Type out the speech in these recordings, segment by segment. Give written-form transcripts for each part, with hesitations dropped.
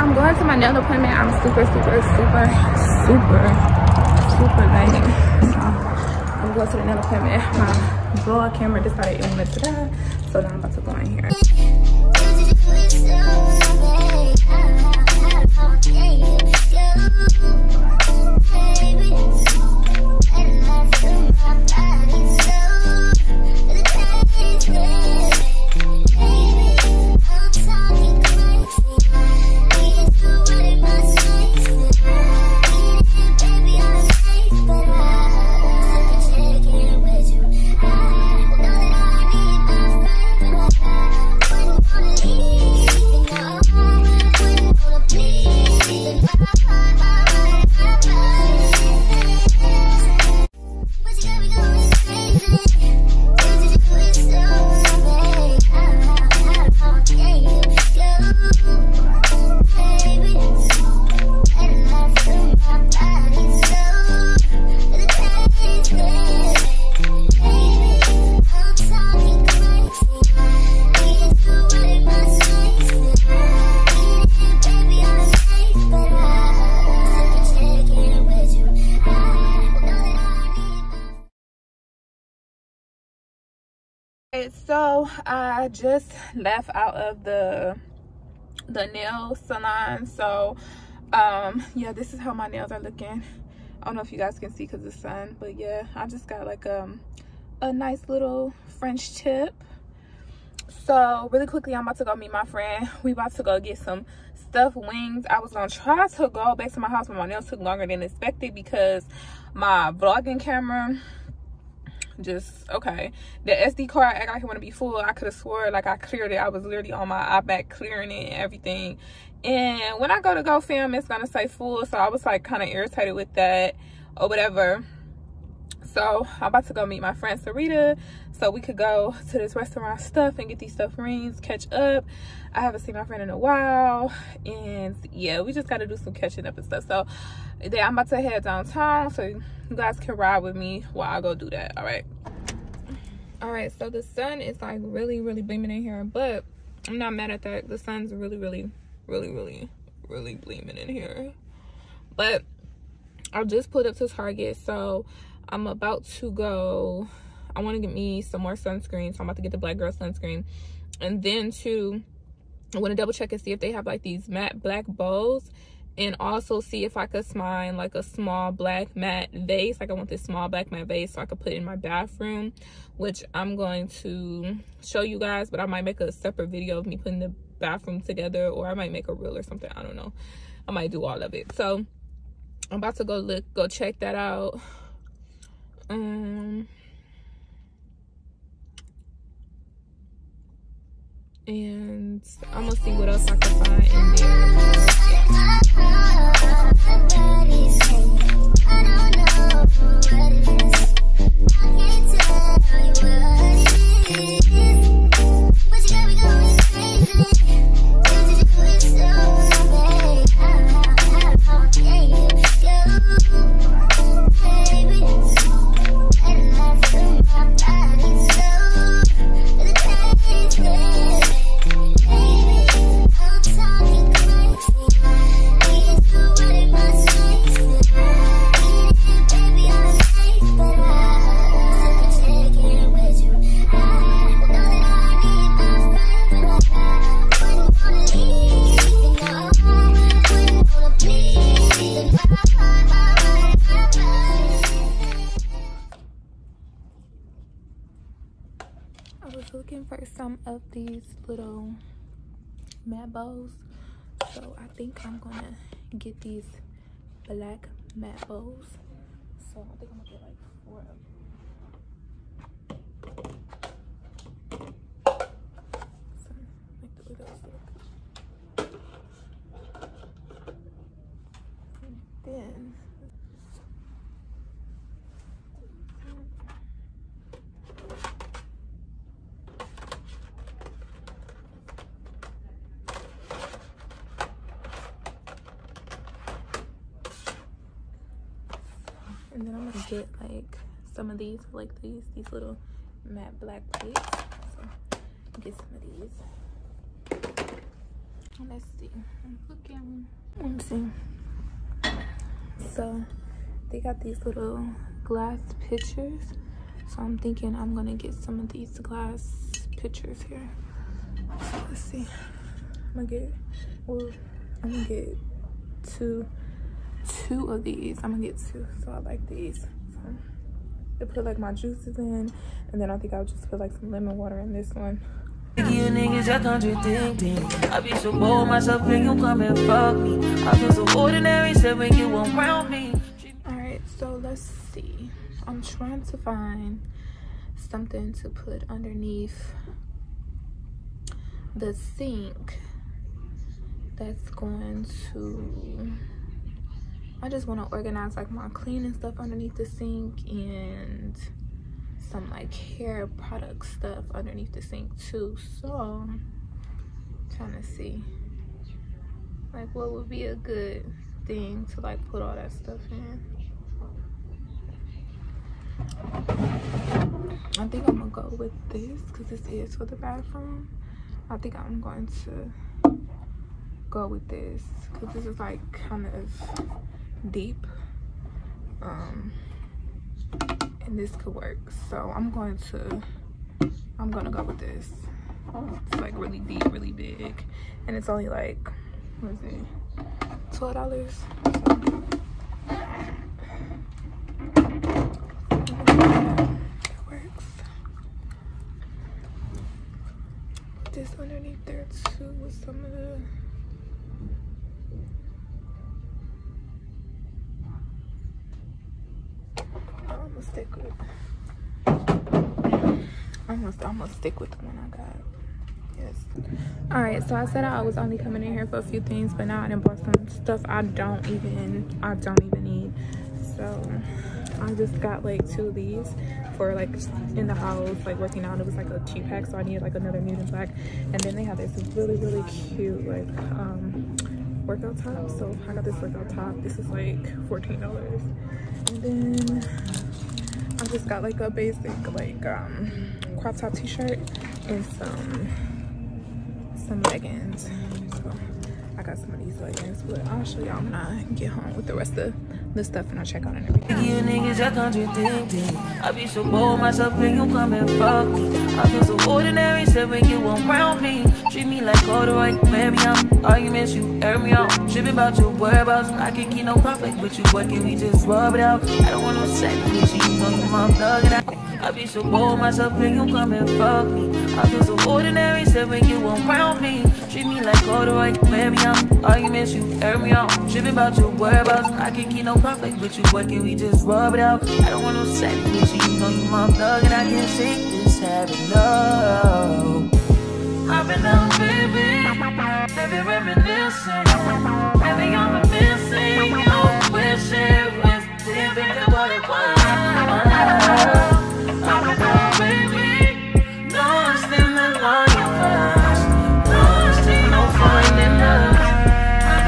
I'm going to my nail appointment. I'm super late. So I'm going to the nail appointment. My vlog camera decided it wanted to die, so now I'm about to go in here. So I just left out of the nail salon. So yeah, this is how my nails are looking. I don't know if you guys can see because of the sun, but yeah, I just got like a nice little French tip. So really quickly, I'm about to go meet my friend. We about to go get some stuffed wings. I was gonna try to go back to my house, but my nails took longer than expected because my vlogging camera just the SD card act like it want to be full. I could have swore like I cleared it. I was literally on my iPad clearing it and everything, and when I go film, it's gonna say full. So I was like kind of irritated with that or whatever. So I'm about to go meet my friend Sarita so we could go to this restaurant stuff and get these stuffed rings, catch up. I haven't seen my friend in a while, and yeah, we just got to do some catching up and stuff. So yeah, I'm about to head downtown so you guys can ride with me while I go do that. All right, so the sun is like really beaming in here, but I'm not mad at that. The sun's really gleaming in here. But I just pulled up to Target, so I'm about to go. I want to get me some more sunscreen, so I'm about to get the Black Girl sunscreen, and then too, I want to double check and see if they have like these matte black bows, and also see if I could find like a small black matte vase. Like I want this small black matte vase so I could put it in my bathroom, which I'm going to show you guys, but I might make a separate video of me putting the bathroom together, or I might make a reel or something. I don't know. I might do all of it. So I'm about to go check that out. And I'm gonna see what else I can find in looking for some of these little matte bows, so I think I'm gonna get these black matte bows. So I think I'm gonna get like 4 of them. So like the way those look. And then I'm gonna get like some of these, like these little matte black plates. So get some of these. let's see. I'm looking. Let's see. So they got these little glass pitchers. So I'm thinking I'm gonna get some of these glass pitchers here. So let's see. I'm gonna get two of these. I'm gonna get two. So I like these. So I put like my juices in, and then I think I'll just put like some lemon water in this one. You niggas are contradicting. I be so bold myself when you come and fuck me. I feel so ordinary, said when you around me. Alright, so let's see. I'm trying to find something to put underneath the sink that's going to, I just want to organize like my cleaning stuff underneath the sink and some like hair product stuff underneath the sink too. So I'm trying to see like what would be a good thing to like put all that stuff in. I think I'm gonna go with this because this is for the bathroom. I think I'm going to go with this because this is like kind of deep, and this could work. So I'm gonna go with this. It's like really deep, really big, and it's only like, what is it, $12. This underneath there too with some of the I'm gonna stick with the one I got. Yes. All right, so I said I was only coming in here for a few things, but now I done bought some stuff I don't even need. So I just got like 2 of these for like in the house, like working out. It was like a cheap pack, so I needed like another nude and black. And then they have this really cute like workout top. So I got this workout top. This is like $14. And then I just got like a basic like crop top t-shirt and some leggings. So I got some of these leggings, but I'll show y'all when I get home with the rest of the stuff and I'll check out and everything. You niggas are contradicting. I be so bold myself when you come and fuck me. I feel so ordinary, said when you around me. Treat me like corduroy, wear me out. Arguments, you air me out. Tripping about your whereabouts. I can keep no conflict with you, but can we just rub it out? I don't want no sex with you, you know you mom thugging out. I be so bold myself when you come and fuck me. I feel so ordinary, said when you around me. Treat me like corduroy, wear me out. Arguments, you air me out. Tripping about your whereabouts. I can keep no conflict with you, but can we just rub it out? I don't want no sex with you, you know you mom thugging. I can't shake this habit, no. I've been out, baby, reminiscing. Maybe I'm missing. I wish it was different than what it was. I've been out, baby, lost in the lion flash, lost in no finding us. I've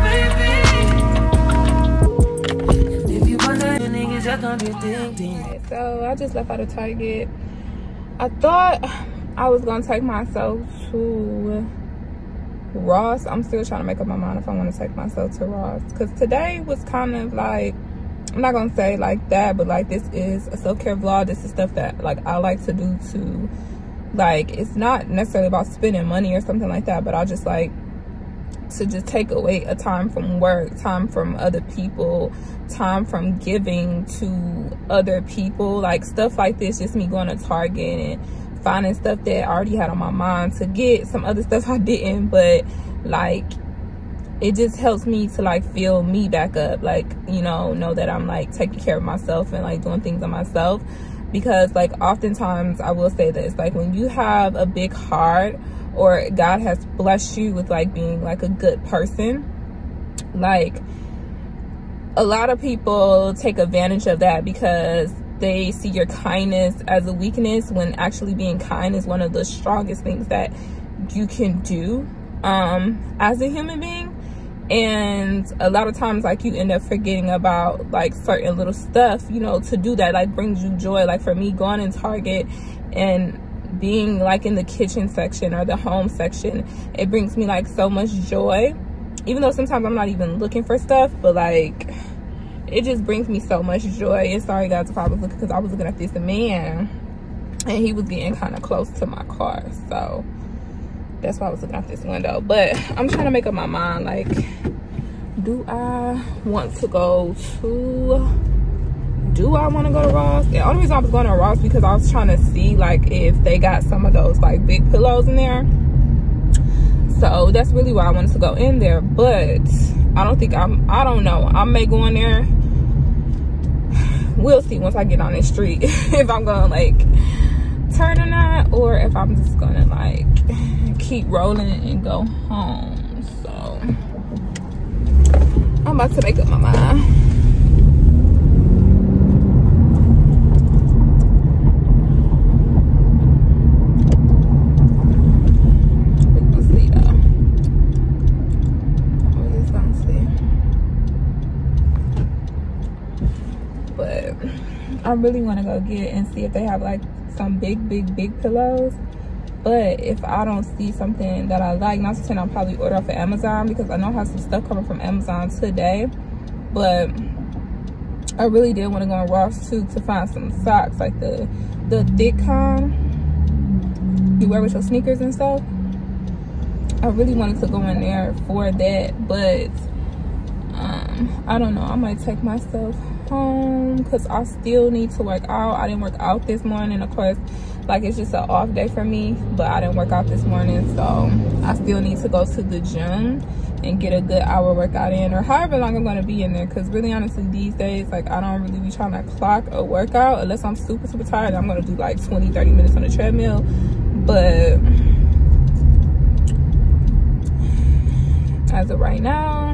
been out, baby. If you wonder, the niggas are contradicting. So I just left out of Target. I thought I was gonna take myself to Ross. I'm still trying to make up my mind if I want to take myself to Ross, because today was kind of like, I'm not gonna say like that, but like this is a self-care vlog. This is stuff that like I like to do to, like, it's not necessarily about spending money or something like that, but I just like to just take away a time from work, time from other people, time from giving to other people, like stuff like this. Just me going to Target and finding stuff that I already had on my mind to get, some other stuff I didn't, but like it just helps me to like feel me back up, like, you know that I'm like taking care of myself and like doing things on myself. Because like oftentimes I will say this, like when you have a big heart or God has blessed you with like being like a good person, like a lot of people take advantage of that because they see your kindness as a weakness, when actually being kind is one of the strongest things that you can do as a human being. And a lot of times like you end up forgetting about like certain little stuff, to do that like brings you joy. Like for me, going in Target and being like in the kitchen section or the home section, it brings me like so much joy, even though sometimes I'm not even looking for stuff, but like it just brings me so much joy. And sorry guys if I was looking, because I was looking at this man and he was getting kind of close to my car, so that's why I was looking out this window. But I'm trying to make up my mind, like, do I want to go to Ross? The only reason I was going to Ross because I was trying to see like if they got some of those like big pillows in there. So that's really why I wanted to go in there. But I don't know. I may go in there. We'll see once I get on this street if I'm gonna like turn or not, or if I'm just gonna like keep rolling and go home. So I'm about to make up my mind. We're gonna see though. We're just gonna see. But I really want to go get and see if they have like some big pillows. But if I don't see something that I like, not to say I'll probably order off of Amazon, because I know I have some stuff coming from Amazon today. But I really did want to go on Ross too to find some socks, like the thick kind you wear with your sneakers and stuff. I really wanted to go in there for that, but I don't know. I might take myself home because I still need to work out. I didn't work out this morning, of course. Like, it's just an off day for me, but I didn't work out this morning, so I still need to go to the gym and get a good hour workout in, or however long I'm going to be in there, because really honestly these days, like, I don't really be trying to clock a workout unless I'm super tired. I'm going to do like 20-30 minutes on the treadmill. But as of right now,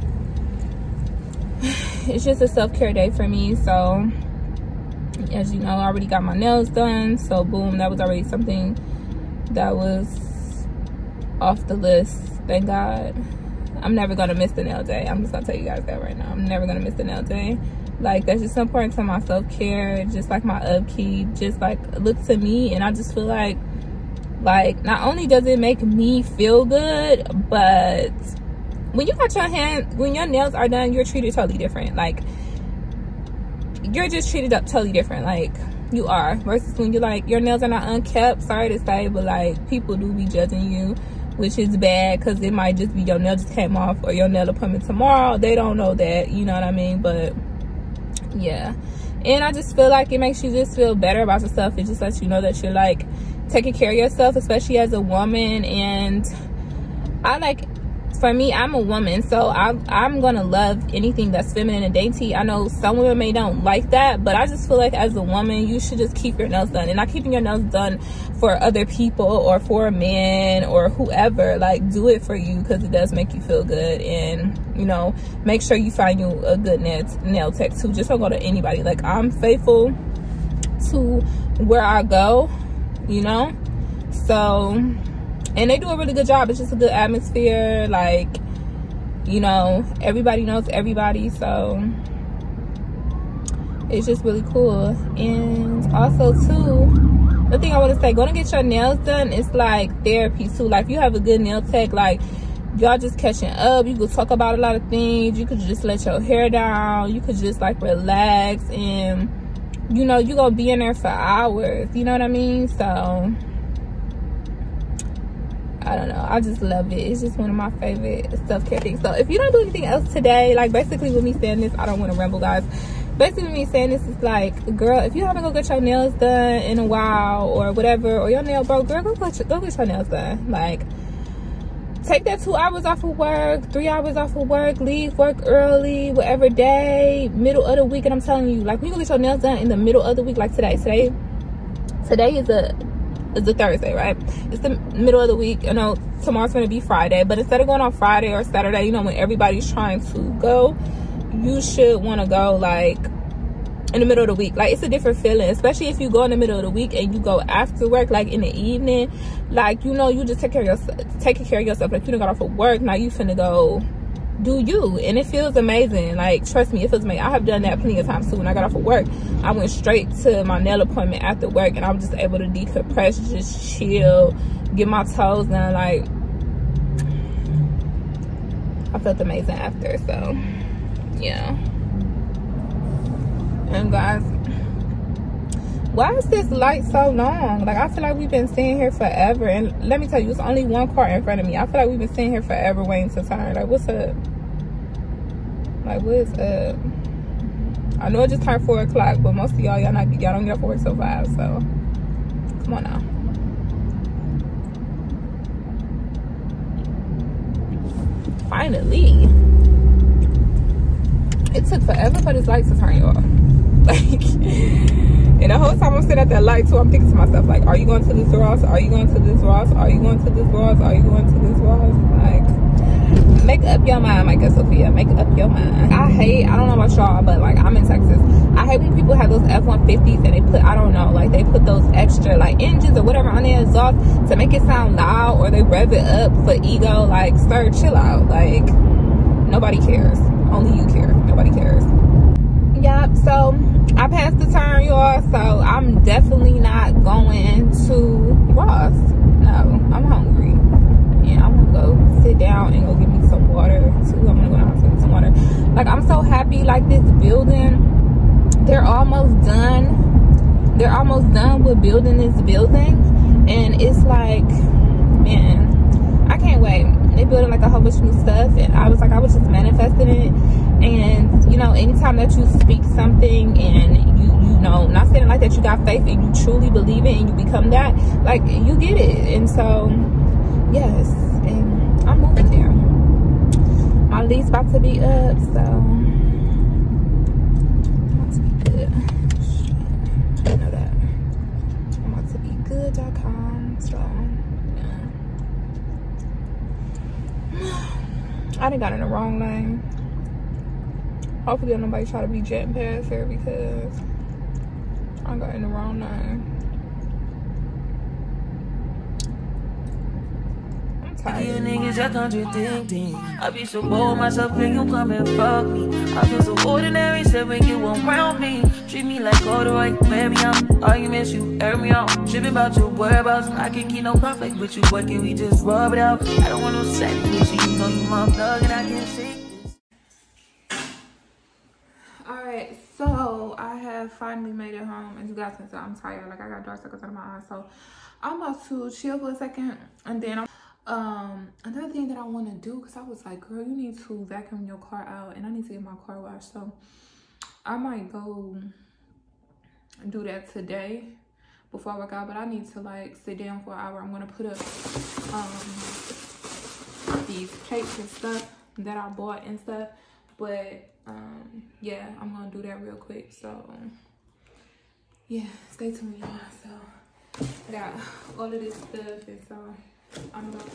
it's just a self-care day for me. So as you know, I already got my nails done, so boom, that was already something that was off the list. Thank God. I'm never gonna miss the nail day. I'm just gonna tell you guys that right now. I'm never gonna miss the nail day. Like, that's just important to my self-care, just like my upkeep, just like look to me. And I just feel like not only does it make me feel good, but when you got when your nails are done, you're treated totally different. Like, you're just treated up totally different, like you are, versus when you're like, your nails are not unkept. Sorry to say, but like, people do be judging you, which is bad, because it might just be your nail just came off, or your nail appointment tomorrow. They don't know that, you know what I mean? But yeah, and I just feel like it makes you just feel better about yourself. It just lets you know that you're like taking care of yourself, especially as a woman. And for me, I'm a woman, so I'm gonna love anything that's feminine and dainty. I know some women may don't like that, but I just feel like as a woman, you should just keep your nails done. And not keeping your nails done for other people or for a man or whoever. Like, do it for you, because it does make you feel good. And, you know, make sure you find you a good nail tech too. Just don't go to anybody. Like, I'm faithful to where I go, you know, so, and they do a really good job. It's just a good atmosphere. Like, you know, everybody knows everybody, so it's just really cool. And also too, the thing I want to say, going to get your nails done, it's like therapy too. Like, if you have a good nail tech, like, y'all just catching up, you could talk about a lot of things, you could just let your hair down, you could just like relax, and you know, you're gonna be in there for hours, you know what I mean? So I don't know, I just love it. It's just one of my favorite self-care things. So if you don't do anything else today, like, basically with me saying this, I don't want to ramble, guys. Basically with me saying this is like, girl, if you haven't go get your nails done in a while or whatever, or your nail broke, girl, go get your nails done. Like, take that 2 hours off of work, 3 hours off of work, leave work early, whatever day, middle of the week. And I'm telling you, like, when you go get your nails done in the middle of the week, like today is a Thursday, right? It's the middle of the week. You know, tomorrow's gonna be Friday, but instead of going on Friday or Saturday, you know, when everybody's trying to go, you should want to go like in the middle of the week. Like, it's a different feeling, especially if you go in the middle of the week and you go after work, like in the evening. Like, you know, you just taking care of yourself. Like, you done got off of work, now you finna go do you, and it feels amazing. Like, trust me, it feels amazing. I have done that plenty of times too. When I got off of work, I went straight to my nail appointment after work, and I was just able to decompress, just chill, get my toes done. Like, I felt amazing after. So yeah. And guys, why is this light so long? Like, I feel like we've been sitting here forever. And let me tell you, it's only one car in front of me. I feel like we've been sitting here forever waiting to turn. Like, what's up? Like, what's up? I know it just turned 4 o'clock, but most of y'all don't get off work till 5. So come on now. Finally. It took forever for this light to turn, y'all. Like, and the whole time I'm sitting at that light too, I'm thinking to myself, like, are you going to this Ross? Are you going to this Ross? Are you going to this Ross? Are you going to this Ross? Like, make up your mind, Micah Sophia. Make up your mind. I don't know about y'all, but like, I'm in Texas. I hate when people have those F-150s and they put, I don't know, like they put those extra like engines or whatever on their exhaust to make it sound loud, or they rev it up for ego. Like, sir, chill out. Like, nobody cares. Only you care. Nobody cares. Yep, so I passed the turn, y'all, so I'm definitely not going to Ross. No, I'm hungry. And I'm gonna go sit down and go get me some water too. I'm gonna go down and get me some water. Like, I'm so happy. Like, this building, they're almost done. They're almost done with building this building. And it's like, man, I can't wait. They building like a whole bunch of new stuff, and I was just manifesting it. And you know, anytime that you speak something and you know, not saying it like that, you got faith and you truly believe it and you become that, like, you get it. And so yes, and I'm moving there. My lease about to be up, so I'm about to be good. You know that I'm about to be good.com. So I done got in the wrong lane. Hopefully nobody try to be jetting past here, because I got in the wrong lane. I'm tired. You niggas are contradicting. I be so bold myself when you come and fuck me. I feel so ordinary, said when you around me. Treat me like corduroy, wear me out. Arguments, you air me out. Tripping about your whereabouts. I can't keep no conflict with you, but can we just rub it out? I don't want no sex with you, you know you my thug and I can't shake this. Alright, so I have finally made it home. As you guys can tell, I'm tired. Like, I got dark circles under my eyes. So I'm about to chill for a second, and then another thing that I want to do, because I was like, girl, you need to vacuum your car out, and I need to get my car washed. So I might go do that today before I work out, but I need to like sit down for an hour. I'm gonna put up these plates and stuff that I bought and stuff, but yeah, I'm gonna do that real quick. So yeah, stay tuned, y'all. So I got all of this stuff, and so I'm going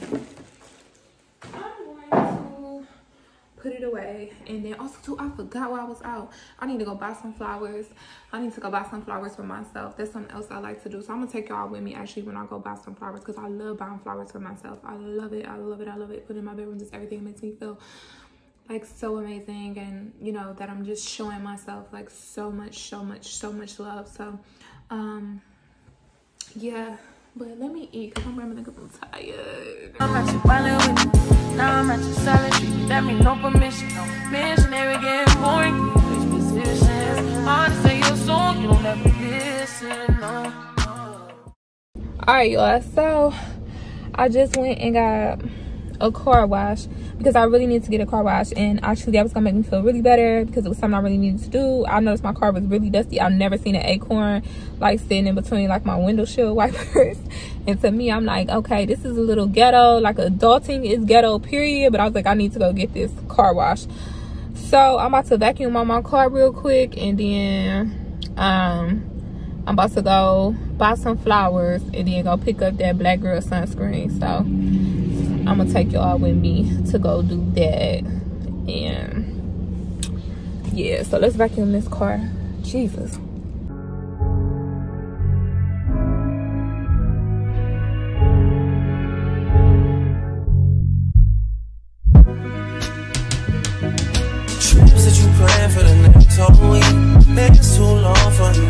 to put it away. And then also too, I forgot while I was out, I need to go buy some flowers. I need to go buy some flowers for myself. That's something else I like to do. So I'm gonna take y'all with me actually when I go buy some flowers, because I love buying flowers for myself. I love it. I love it. I love it. Put it in my bedroom, just everything makes me feel like so amazing, and you know that I'm just showing myself like so much love. So yeah, but let me eat, because I'm really a little tired. I'm at your violent with you. Now I'm at your silent treatment. That means no permission. No missionary getting boring. You switch positions. Hard to say your song, you don't ever listen. No. Alright, y'all, so I just went and got a car wash, because I really need to get a car wash, and actually that was gonna make me feel really better, because it was something I really needed to do. I noticed my car was really dusty. I've never seen an acorn like sitting in between like my windshield wipers, and to me, I'm like, okay, this is a little ghetto. Like, adulting is ghetto, period. But I was like, I need to go get this car wash. So I'm about to vacuum on my car real quick, and then I'm about to go buy some flowers, and then go pick up that Black Girl sunscreen. So I'm gonna take y'all with me to go do that. And yeah, so let's vacuum this car. Jesus.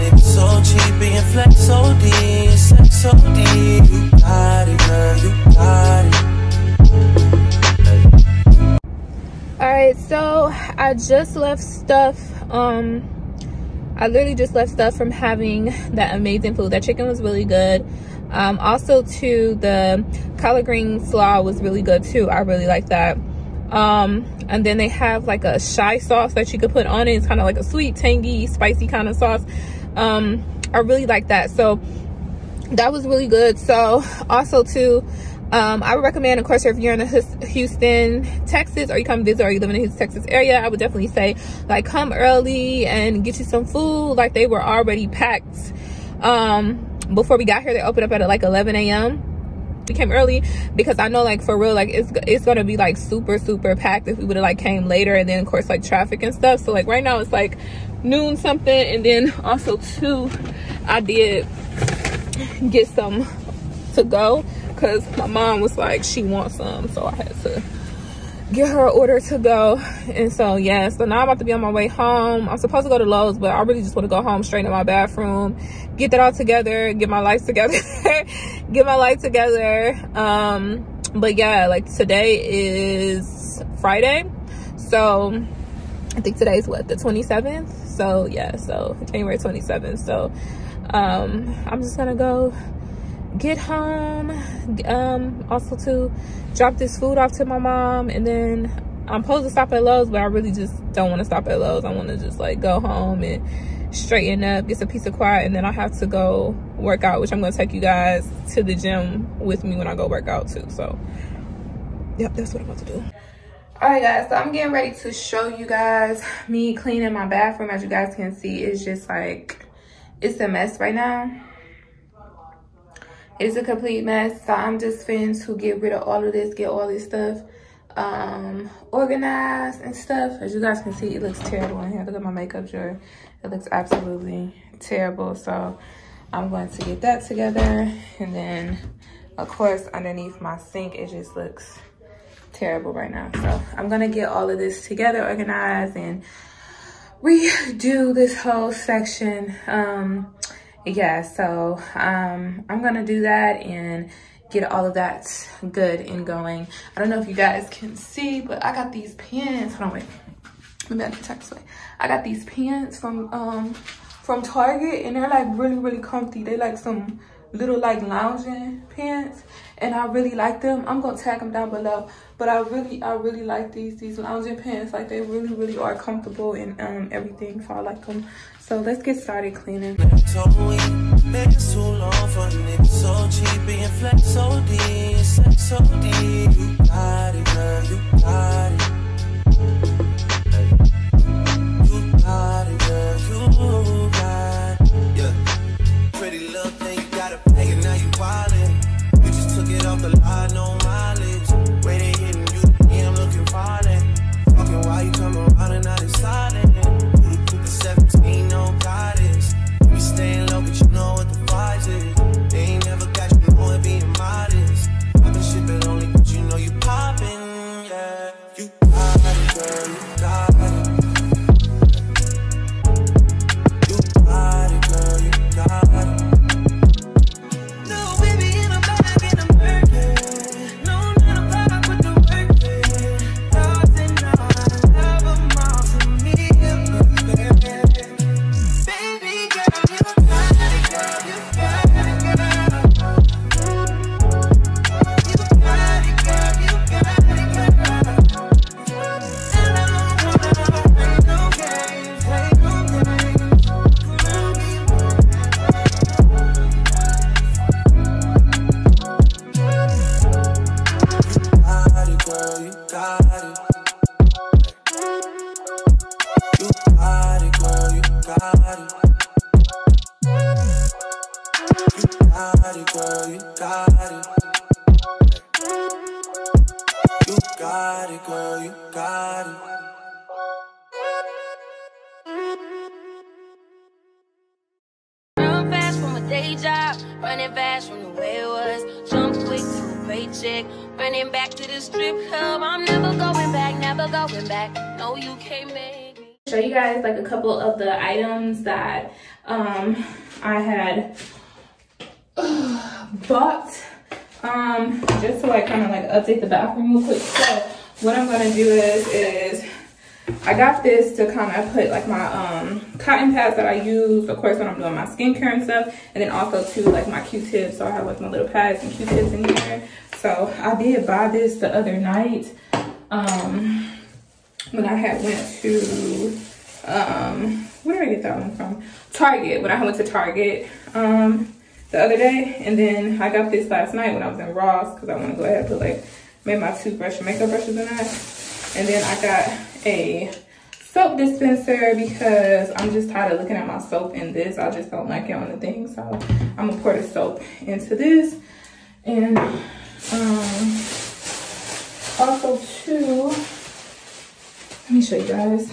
nigga so cheap, being flex OD, sex OD. You got it, girl, you got it. Alright, so I just left stuff. I literally just left stuff from having that amazing food. That chicken was really good. Also too, the collard green slaw was really good too. I really like that. And then they have like a shy sauce that you could put on it. It's kind of like a sweet, tangy, spicy kind of sauce. I really like that. So that was really good. So also too, I would recommend, of course, if you're in the Houston, Texas, or you come visit, or you live in the Houston, Texas area, I would definitely say, like, come early and get you some food. Like, they were already packed. Before we got here, they opened up at like 11 a.m. We came early because I know, like, for real, like, it's gonna be like super packed if we would have like came later, and then of course like traffic and stuff. So like right now it's like noon something. And then also too, I did get some to go because my mom was like she wants some, so I had to get her an order to go. And so yeah, so now I'm about to be on my way home. I'm supposed to go to Lowe's, but I really just want to go home, straighten up my bathroom, get that all together, get my life together. Get my life together. But yeah, like today is Friday, so I think today's what, the 27th. So yeah, so January 27th. So I'm just gonna go get home, also to drop this food off to my mom, and then I'm supposed to stop at Lowe's, but I really just don't want to stop at Lowe's. I want to just like go home and straighten up, get some peace of quiet, and then I have to go work out, which I'm going to take you guys to the gym with me when I go work out too. So yep, that's what I'm about to do. All right guys, so I'm getting ready to show you guys me cleaning my bathroom. As you guys can see, it's just like, it's a mess right now. It's a complete mess. So I'm just finna to get rid of all of this, get all this stuff organized and stuff. As you guys can see, it looks terrible in here. Look at my makeup drawer. It looks absolutely terrible. So I'm going to get that together. And then of course underneath my sink, it just looks terrible right now. So I'm gonna get all of this together, organized, and redo this whole section. Yeah, so I'm gonna do that and get all of that good and going. I don't know if you guys can see, but I got these pants. Hold on, wait. Maybe I can tuck this way. I got these pants from Target, and they're like really comfy. They like some little like lounging pants, and I really like them. I'm gonna tag them down below, but I really like these lounging pants. Like, they really are comfortable and everything, so I like them. So let's get started cleaning. It's too long for niggas so cheap, being flex OD, sex OD. You got it, girl, you got it. You got it, girl, you got it. Yeah, pretty little thing, you got a bag and now you wildin'. You just took it off the line, no mileage. Way they hitting you, yeah, I'm looking violent. Talking while you come around and not silent. You the 17, no guidance. You be staying low, but you know what the vibes is. They ain't never got you knowing being modest. I've been shipping only, but you know you poppin', yeah. You got it, girl, you got it. You got it, girl, you got it. No, baby, in the bag, in the Birkin. No, not a vibe with the work, yeah. Thoughts and all, never miles to me, yeah. Baby girl, you got it, girl, you got it, girl. You got it, girl, you got it, girl. And I don't wanna play no games, play no games. You got it, girl, you got it. You got it, girl, you got it. You got it, girl, you got it. Run fast from a day job, running fast from the way it was. Jump quick to a paycheck, running back to the strip club. I'm never going back, never going back. No, you can't make me. show you guys like a couple of the items that I had bought just to like kind of like update the bathroom real quick. So what I'm gonna do is I got this to kind of put like my cotton pads that I use, of course, when I'm doing my skincare and stuff, and then also too like my Q-tips. So I have like my little pads and Q-tips in here. So I did buy this the other night when I had went to where did I get that one from? Target. When I went to Target the other day, and then I got this last night when I was in Ross because I want to go ahead and put like maybe my toothbrush and makeup brushes in that. And then I got a soap dispenser because I'm just tired of looking at my soap in this. I just don't like it on the thing. So I'm gonna pour the soap into this. And also too, let me show you guys.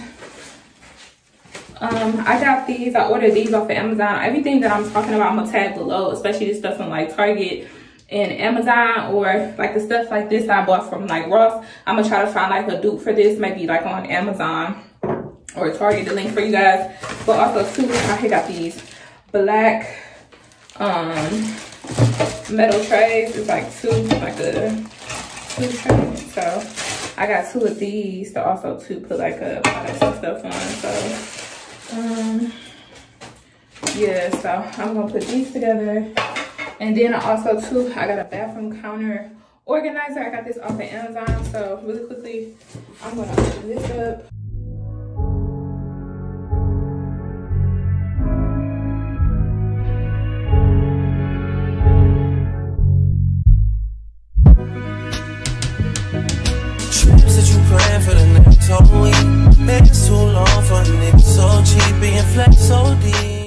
I got these, I ordered these off of Amazon. Everything that I'm talking about, I'm gonna tag below, especially this stuff from like Target and Amazon, or like the stuff like this I bought from like Ross. I'm gonna try to find like a dupe for this, maybe like on Amazon or Target, the link for you guys. But also too, I got these black metal trays. It's like two trays. So I got 2 of these to also to put like a products and stuff on. So yeah, so I'm gonna put these together. And then also too, I got a bathroom counter organizer. I got this off of Amazon. So really quickly, I'm gonna open this up. Trips that you plan for the next whole week. It's too long for a nigga so cheap, being flex so deep.